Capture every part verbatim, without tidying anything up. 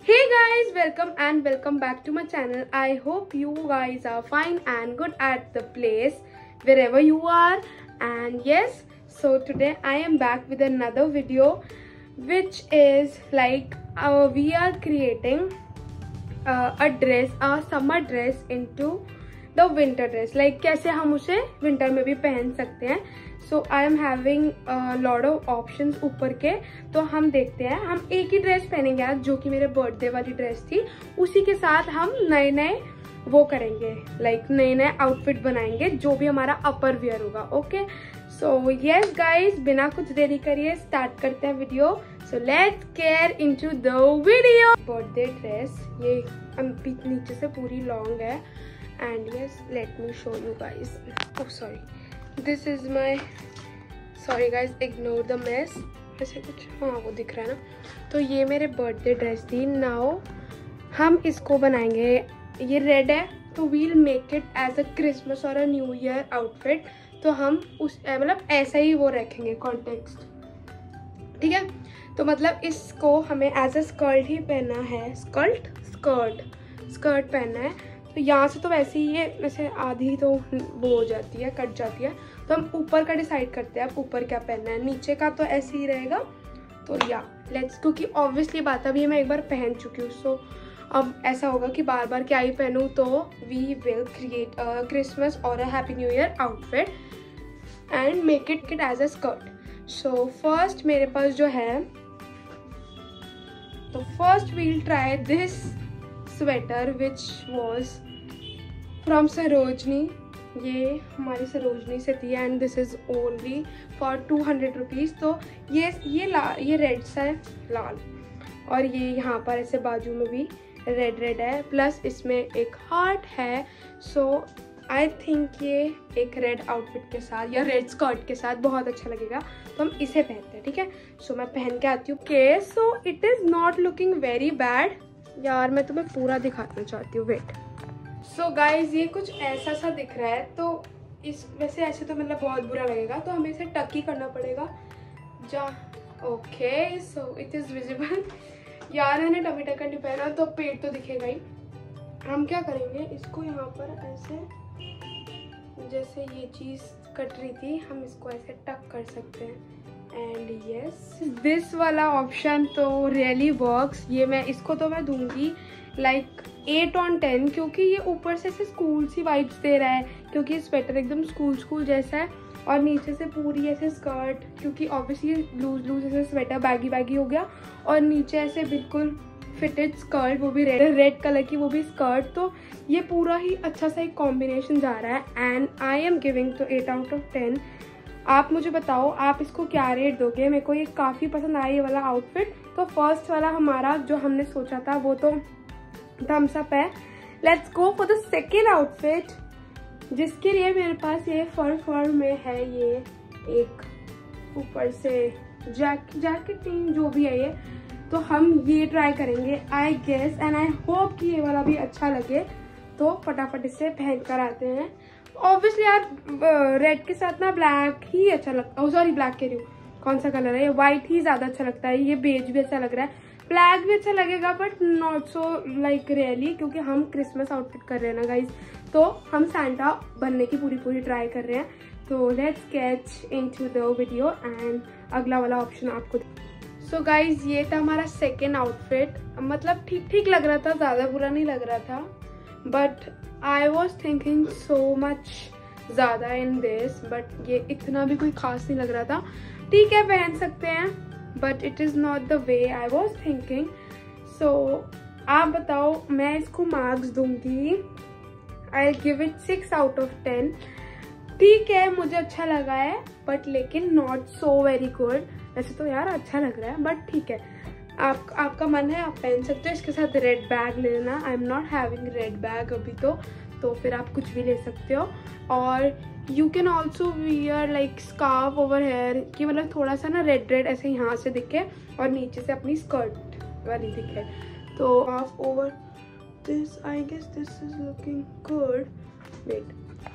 Hey guys, welcome and welcome back to my channel. I hope you guys are fine and good at the place wherever you are. And yes, so today I am back with another video, which is like uh, we are creating uh, a dress, a summer dress into the winter dress. Like कैसे हम उसे winter में भी पहन सकते हैं. So I am having lot of options ऊपर के. तो हम देखते हैं, हम एक ही ड्रेस पहनेंगे आज, जो कि मेरे बर्थडे वाली ड्रेस थी. उसी के साथ हम नए नए वो करेंगे, लाइक नए नए आउटफिट बनाएंगे जो भी हमारा अपर वियर होगा. ओके, सो यस गाइज, बिना कुछ देरी करिए स्टार्ट करते हैं video. So let's get into the video. Birthday dress ये नीचे से पूरी लॉन्ग है. And yes, let me show you guys. Oh sorry, this is my, sorry guys, ignore the mess. ऐसे कुछ हाँ वो दिख रहा है ना. तो ये मेरे बर्थडे ड्रेस थी. नाउ हम इसको बनाएंगे. ये रेड है तो we'll make it as a Christmas और अ न्यू ईयर आउटफिट. तो हम उस मतलब ऐसा ही वो रखेंगे कॉन्टेक्स्ट, ठीक है. तो मतलब इसको हमें एज अ स्कर्ट ही पहनना है. स्कर्ट स्कर्ट स्कर्ट पहनना है. तो यहाँ से तो वैसे ही ये वैसे आधी तो वो हो जाती है, कट जाती है. तो हम ऊपर का डिसाइड करते हैं, अब ऊपर क्या पहनना है. नीचे का तो ऐसे ही रहेगा. तो या लेट्स, क्योंकि ऑब्वियसली बात अभी मैं एक बार पहन चुकी हूँ. सो अब ऐसा होगा कि बार बार क्या ही पहनूँ. तो we will create a Christmas और a happy new year outfit and make it it as a skirt. So first मेरे पास जो है, तो first we'll try this sweater which was from Sarojini. ये हमारी सरोजनी से थी and this is only for two hundred rupees. तो ये ये लाल, ये रेड सा है लाल, और ये यहाँ पर ऐसे बाजू में भी रेड रेड है, प्लस इसमें एक हार्ट है. सो आई थिंक ये एक रेड आउटफिट के साथ या रेड स्कर्ट के साथ बहुत अच्छा लगेगा. तो हम इसे पहनते हैं, ठीक है. सो so, मैं पहन के आती हूँ. के so it is not looking very bad. यार मैं तुम्हें पूरा दिखाना चाहती हूँ, वेट. सो गाइज, ये कुछ ऐसा सा दिख रहा है. तो इस वैसे ऐसे तो मतलब बहुत बुरा लगेगा, तो हमें इसे टक ही करना पड़ेगा. जा okay, so it is visible. यार मैंने टमी टक नहीं पहना तो पेट तो दिखेगा ही. हम क्या करेंगे, इसको यहाँ पर ऐसे, जैसे ये चीज़ कट रही थी, हम इसको ऐसे टक कर सकते हैं. एंड यस, दिस वाला ऑप्शन तो रियली वर्क्स. ये मैं इसको तो मैं दूंगी लाइक एट ऑन टेन, क्योंकि ये ऊपर से ऐसे स्कूल सी वाइब्स दे रहा है, क्योंकि स्वेटर एकदम स्कूल स्कूल जैसा है, और नीचे से पूरी ऐसे स्कर्ट, क्योंकि ऑब्वियसली लूज लूज ऐसे स्वेटर बैगी बैगी हो गया, और नीचे ऐसे बिल्कुल फिटेड स्कर्ट, वो भी रेड रेड कलर की, वो भी स्कर्ट. तो ये पूरा ही अच्छा सा एक कॉम्बिनेशन जा रहा है. And I am giving to eight out of ten. आप मुझे बताओ आप इसको क्या रेट दोगे. मेरे को ये काफ़ी पसंद आया ये वाला आउटफिट. तो फर्स्ट वाला हमारा जो हमने सोचा था वो तो थम्स अप है. Let's go for the second outfit, जिसके लिए मेरे पास ये फर फर में है. ये एक ऊपर से जैक जैकेट नहीं, जो भी है ये. तो हम ये ट्राई करेंगे I guess, and I hope कि ये वाला भी अच्छा लगे. तो फटाफट इससे पहन कर आते हैं. ऑब्वियसली यार रेड के साथ ना ब्लैक ही अच्छा लगता है. सॉरी, ब्लैक कह रही हूँ, कौन सा कलर है ये, व्हाइट ही ज़्यादा अच्छा लगता है. ये बेज भी अच्छा लग रहा है, ब्लैक भी अच्छा लगेगा, but not so like really, क्योंकि हम क्रिसमस आउटफिट कर रहे हैं ना गाइज. तो हम सैंटा बनने की पूरी पूरी ट्राई कर रहे हैं. तो let's get into the video and अगला वाला ऑप्शन आपको. सो गाइज, ये था हमारा सेकेंड आउटफिट. मतलब ठीक ठीक लग रहा था, ज़्यादा बुरा नहीं लग रहा था, but I was thinking so much ज़्यादा इन दिस. बट ये इतना भी कोई खास नहीं लग रहा था. ठीक है, पहन सकते हैं, but it is not the way I was thinking. So आप बताओ, मैं इसको मार्क्स दूंगी. I give it six out of ten. ठीक है, मुझे अच्छा लगा है, बट लेकिन नॉट सो वेरी गुड. वैसे तो यार अच्छा लग रहा है, बट ठीक है, आप आपका मन है आप पहन सकते हो. इसके साथ रेड बैग ले लेना. I am not having red bag अभी तो तो फिर आप कुछ भी ले सकते हो. और you can also wear like scarf over hair, कि मतलब थोड़ा सा ना रेड रेड ऐसे यहाँ से दिखे और नीचे से अपनी स्कर्ट वाली दिखे. तो half over this, I guess this is looking good. Wait,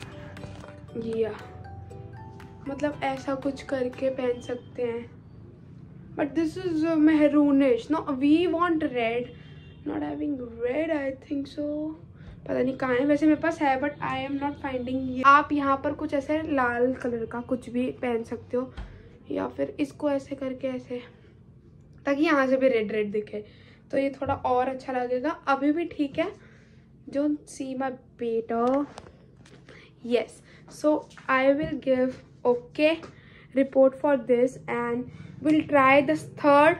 या मतलब ऐसा कुछ करके पहन सकते हैं. But this is maroonish. No, we want red. Not having red, I think so, पता नहीं कहाँ है, वैसे मेरे पास है but I am not finding. आप यहाँ पर कुछ ऐसे लाल कलर का कुछ भी पहन सकते हो, या फिर इसको ऐसे करके ऐसे, ताकि यहाँ से भी रेड रेड दिखे, तो ये थोड़ा और अच्छा लगेगा। अभी भी ठीक है, डोंट सी माय बेटा। Yes, so I will give okay report for this and will try this third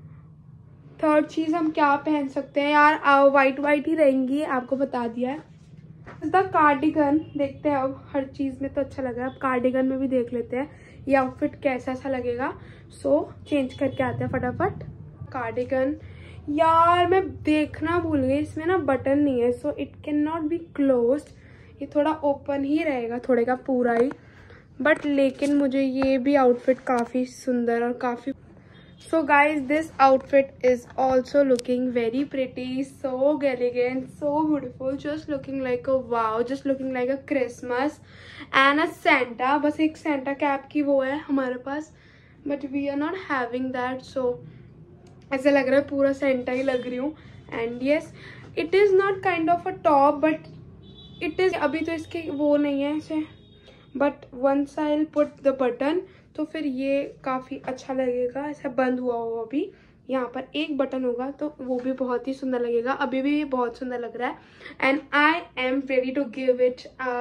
third चीज़ हम क्या पहन सकते हैं यार, वाइट वाइट ही रहेंगी, आपको बता दिया है। द कार्डिगन देखते हैं अब, हर चीज़ में तो अच्छा लग रहा है, अब कार्डिगन में भी देख लेते हैं ये आउटफिट कैसा सा लगेगा। सो so, चेंज करके आते हैं फटाफट। कार्डिगन यार मैं देखना भूल गई, इसमें ना बटन नहीं है, so it can not be closed, ये थोड़ा ओपन ही रहेगा थोड़े का पूरा ही, बट लेकिन मुझे ये भी आउटफिट काफ़ी सुंदर और काफ़ी। So guys, this outfit is also looking very pretty, so elegant, so beautiful, just looking like a wow, just looking like a Christmas and a Santa। बस एक Santa cap की वो है हमारे पास, but we are not having that, so ऐसा लग रहा है पूरा Santa ही लग रही हूँ। And yes, it is not kind of a top, but it is, अभी तो इसके वो नहीं है ऐसे, but once I'll put the button तो फिर ये काफ़ी अच्छा लगेगा। ऐसा बंद हुआ हुआ अभी, यहाँ पर एक बटन होगा तो वो भी बहुत ही सुंदर लगेगा, अभी भी ये बहुत सुंदर लग रहा है। And I am ready to give it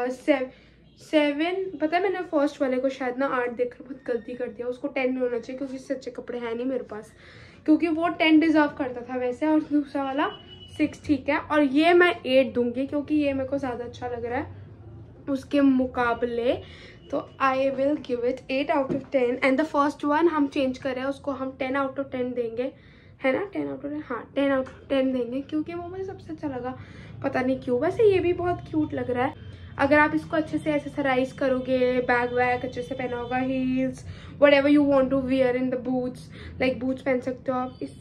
seven. पता है मैंने फर्स्ट वाले को शायद ना आठ देखकर बहुत गलती कर दिया, उसको टेन में होना चाहिए क्योंकि इससे अच्छे कपड़े हैं नहीं मेरे पास, क्योंकि वो टेन डिजर्व करता था वैसे, और दूसरा वाला सिक्स ठीक है, और ये मैं एट दूंगी क्योंकि ये मेरे को ज़्यादा अच्छा लग रहा है उसके मुकाबले। तो I will give it eight out of ten and the first one हम चेंज कर रहे हैं, उसको हम टेन आउट ऑफ टेन देंगे, है ना, टेन आउट ऑफ टेन, हाँ टेन आउट ऑफ टेन देंगे क्योंकि वो मुझे सबसे अच्छा लगा, पता नहीं क्यों। वैसे ये भी बहुत क्यूट लग रहा है, अगर आप इसको अच्छे से एक्सेसराइज करोगे, बैग वैग अच्छे से पहना होगा, heels whatever you want to wear in the boots, like boots पहन सकते हो आप। इस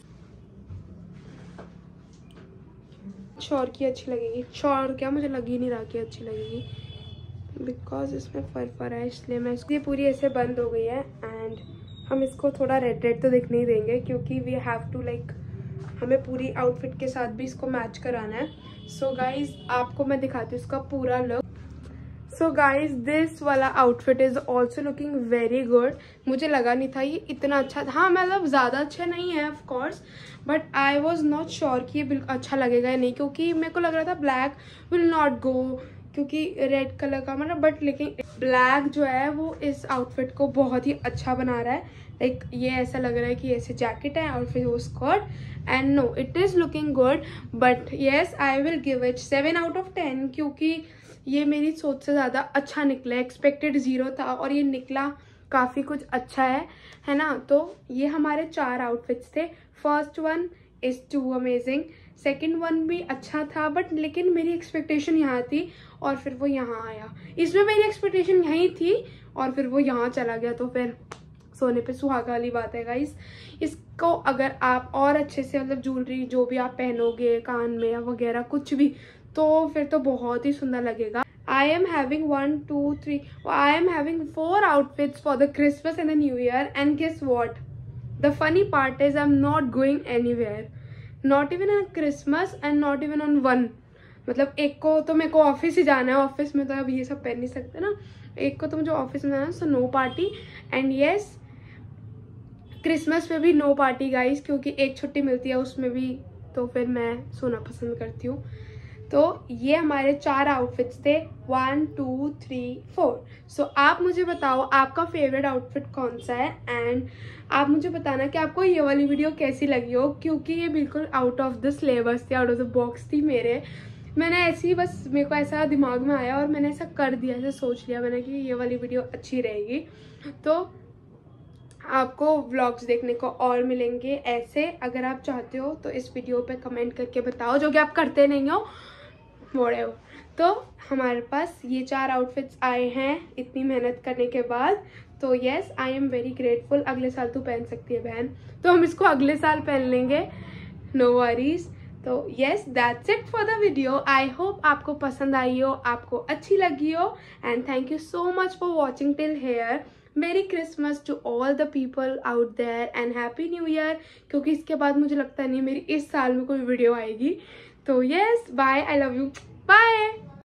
शॉर की अच्छी लगेगी, शॉर क्या मुझे लग ही नहीं रहा कि अच्छी लगेगी, बिकॉज इसमें फर फर है इसलिए मैं इसको, ये पूरी ऐसे बंद हो गई है एंड हम इसको थोड़ा रेड रेड तो दिखने ही देंगे क्योंकि वी हैव टू लाइक, हमें पूरी आउटफिट के साथ भी इसको मैच कराना है। सो so गाइज आपको मैं दिखाती हूँ इसका पूरा लुक। सो गाइज दिस वाला outfit is also looking very good, मुझे लगा नहीं था ये इतना अच्छा था, हाँ मतलब ज़्यादा अच्छा नहीं है of course, but I was not sure कि ये बिल्कुल अच्छा लगेगा या नहीं, क्योंकि मेरे को लग रहा था ब्लैक विल नॉट गो क्योंकि रेड कलर का मतलब, बट लेकिन ब्लैक जो है वो इस आउटफिट को बहुत ही अच्छा बना रहा है। लाइक ये ऐसा लग रहा है कि ऐसे जैकेट है और फिर वो skirt, and no it is looking good, but yes I will give it seven out of ten क्योंकि ये मेरी सोच से ज़्यादा अच्छा निकला, एक्सपेक्टेड ज़ीरो था और ये निकला काफ़ी कुछ अच्छा है, है ना। तो ये हमारे चार आउटफिट्स थे, first one is too amazing, second one भी अच्छा था बट लेकिन मेरी एक्सपेक्टेशन यहाँ थी और फिर वो यहाँ आया, इसमें मेरी एक्सपेक्टेशन यहीं थी और फिर वो यहाँ चला गया, तो फिर सोने पे सुहागा वाली बात है गाइस। इसको अगर आप और अच्छे से मतलब ज्वेलरी जो भी आप पहनोगे कान में या वगैरह कुछ भी, तो फिर तो बहुत ही सुंदर लगेगा। I am having one, two, three. I am having four outfits for the Christmas and the New Year. And guess what? The funny part is I'm not going anywhere. Not even on Christmas and not even on one. मतलब एक को तो मेरे को office ही जाना है, office में तो अब ये सब पहन नहीं सकते ना, एक को तो मुझे ऑफिस में जाना है, so no party. And yes Christmas पे भी नो पार्टी गाइस, क्योंकि एक छुट्टी मिलती है उसमें भी, तो फिर मैं सोना पसंद करती हूँ। तो ये हमारे चार आउटफिट्स थे, one two three four. So आप मुझे बताओ आपका फेवरेट आउटफिट कौन सा है, एंड आप मुझे बताना कि आपको ये वाली वीडियो कैसी लगी हो, क्योंकि ये बिल्कुल आउट ऑफ द सिलेबस थी, आउट ऑफ द बॉक्स थी मेरे। मैंने ऐसे ही बस, मेरे को ऐसा दिमाग में आया और मैंने ऐसा कर दिया, ऐसे सोच लिया मैंने कि ये वाली वीडियो अच्छी रहेगी। तो आपको व्लॉग्स देखने को और मिलेंगे ऐसे, अगर आप चाहते हो तो इस वीडियो पे कमेंट करके बताओ, जो कि आप करते नहीं हो मोड़े हो। तो हमारे पास ये चार आउटफिट्स आए हैं इतनी मेहनत करने के बाद, तो yes I am very grateful. अगले साल तू पहन सकती है बहन, तो हम इसको अगले साल पहन लेंगे, नो वरीज। तो yes that's it for the video. I hope आपको पसंद आई हो, आपको अच्छी लगी हो, and thank you so much for watching till here. Merry Christmas to all the people out there and happy new year, क्योंकि इसके बाद मुझे लगता नहीं मेरी इस साल में कोई वीडियो आएगी। तो yes bye, I love you, bye.